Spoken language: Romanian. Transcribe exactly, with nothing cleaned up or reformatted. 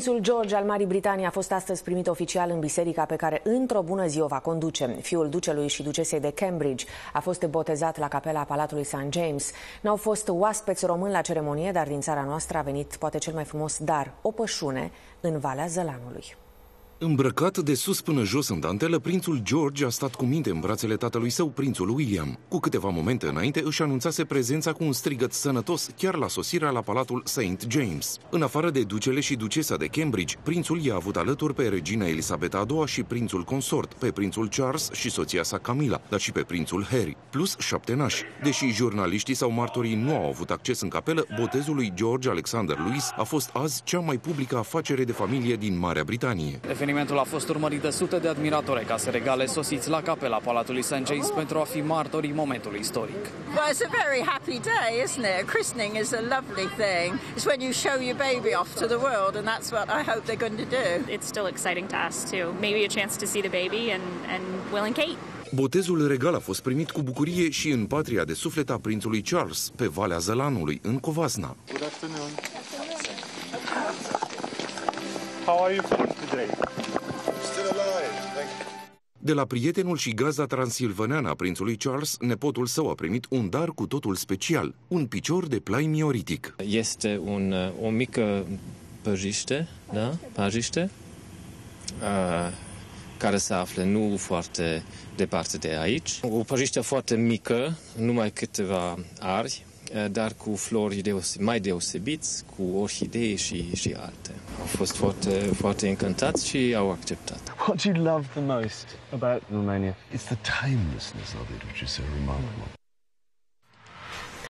Prințul George al Marii Britanii a fost astăzi primit oficial în biserica pe care într-o bună zi o va conduce. Fiul ducelui și ducesei de Cambridge a fost botezat la capela Palatului Saint James. N-au fost oaspeți români la ceremonie, dar din țara noastră a venit poate cel mai frumos dar, o pășune în Valea Zălanului. Îmbrăcat de sus până jos în dantelă, prințul George a stat cu minte în brațele tatălui său, prințul William. Cu câteva momente înainte își anunțase prezența cu un strigăt sănătos chiar la sosirea la Palatul Saint James. În afară de ducele și ducesa de Cambridge, prințul i-a avut alături pe regina Elisabeta a doua și prințul consort, pe prințul Charles și soția sa Camilla, dar și pe prințul Harry, plus șapte nași. Deși jurnaliștii sau martorii nu au avut acces în capelă, botezul lui George Alexander Louis a fost azi cea mai publică afacere de familie din Marea Britanie. Evenimentul a fost urmărit de sute de admiratori ca să regale sosiți la capela Palatului Saint James pentru a fi martorii momentului istoric. Well, it's a very happy day, isn't it? A christening is a lovely thing. It's when you show your baby off to the world, and that's what I hope they're going to do. It's still exciting to us too. Maybe a chance to see the baby and and Will and Kate. Botezul regal a fost primit cu bucurie și în patria de suflet a prințului Charles, pe Valea Zălanului, în Covasna. Good afternoon. How are you feeling today? De la prietenul și gazda transilvaneană a prințului Charles, nepotul său a primit un dar cu totul special, un picior de plai mioritic. Este un, o mică păjiște, da? Păjiște, uh, care se află nu foarte departe de aici. O păjiște foarte mică, numai câteva ari, dar cu flori deose- mai deosebiți, cu orhidei și, și alte. Au fost foarte, foarte încântați și au acceptat. What do you love the most about Romania? It's the timelessness of it, which is so remarkable.